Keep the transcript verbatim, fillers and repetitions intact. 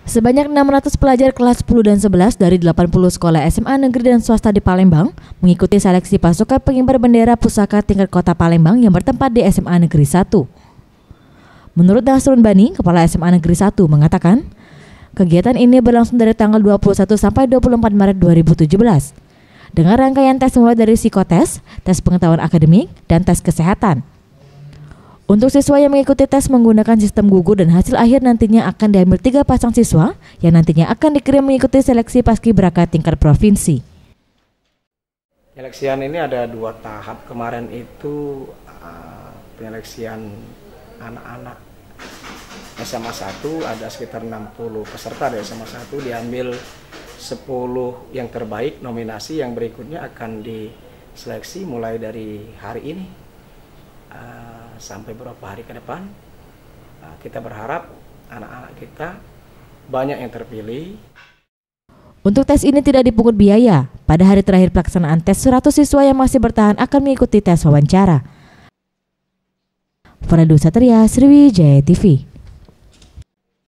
Sebanyak enam ratus pelajar kelas sepuluh dan sebelas dari delapan puluh sekolah S M A negeri dan swasta di Palembang mengikuti seleksi pasukan pengibar bendera pusaka tingkat kota Palembang yang bertempat di S M A Negeri satu. Menurut Nasrun Bani, Kepala S M A Negeri satu mengatakan, kegiatan ini berlangsung dari tanggal dua puluh satu sampai dua puluh empat Maret dua ribu tujuh belas dengan rangkaian tes mulai dari psikotes, tes pengetahuan akademik, dan tes kesehatan. Untuk siswa yang mengikuti tes menggunakan sistem gugur dan hasil akhir nantinya akan diambil tiga pasang siswa yang nantinya akan dikirim mengikuti seleksi paskibraka tingkat provinsi. Penyeleksian ini ada dua tahap. Kemarin itu uh, penyeleksian anak-anak S M A satu, ada sekitar enam puluh peserta dari S M A satu, diambil sepuluh yang terbaik nominasi, yang berikutnya akan diseleksi mulai dari hari ini uh, sampai beberapa hari ke depan. Uh, kita berharap anak-anak kita banyak yang terpilih. Untuk tes ini tidak dipungut biaya. Pada hari terakhir pelaksanaan tes, seratus siswa yang masih bertahan akan mengikuti tes wawancara. Faradu Satria, Sriwijaya T V.